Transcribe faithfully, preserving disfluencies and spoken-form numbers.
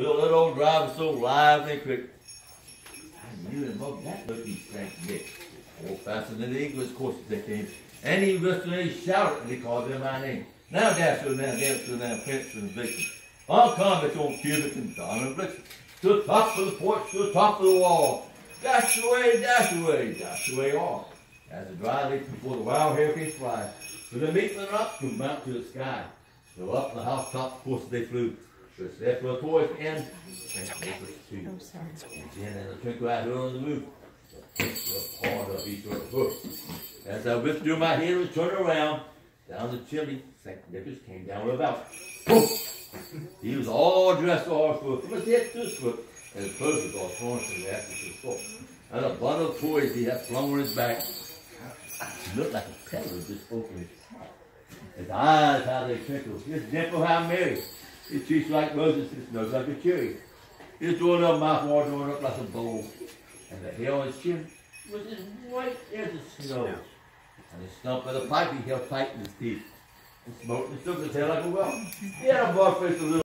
Bill, that old driver so lively and quick. I knew him up that looking Frank Dick. More faster than the English courses they came. And he whistled and he shouted and he called them my name. Now dash to them, dance to them, Prince and Victor. On convicts on Cubic and Don and Blitzen. To the top of the porch, to the top of the wall. Dash away, dash away, dash away all. As the dry leaf before the wild hurricanes fly. With the meat and up to mount to the sky. So up the housetop, of course they flew. So it's there for the toys in. And they was two. And then in the twinkle out here on the roof. The part of each other's hoof. As I withdrew my head and turned around, down the chimney, Saint Nicholas came down with a belt. He was all dressed all for from his head to his foot, and his clothes was all torn from the axle to his foot. And a bundle of toys he had flung on his back. He looked like a peddler just opened his hat. His eyes, how they twinkled. His dimple, how merry. His cheeks like roses, his nose like a cherry. His drawing up mouth all drawn up like a bowl. And the hair on his chin was as white as the snow. And the stump of the pipe he held tight in his teeth. And smoked and shook his head like a well. He had a bar face a little.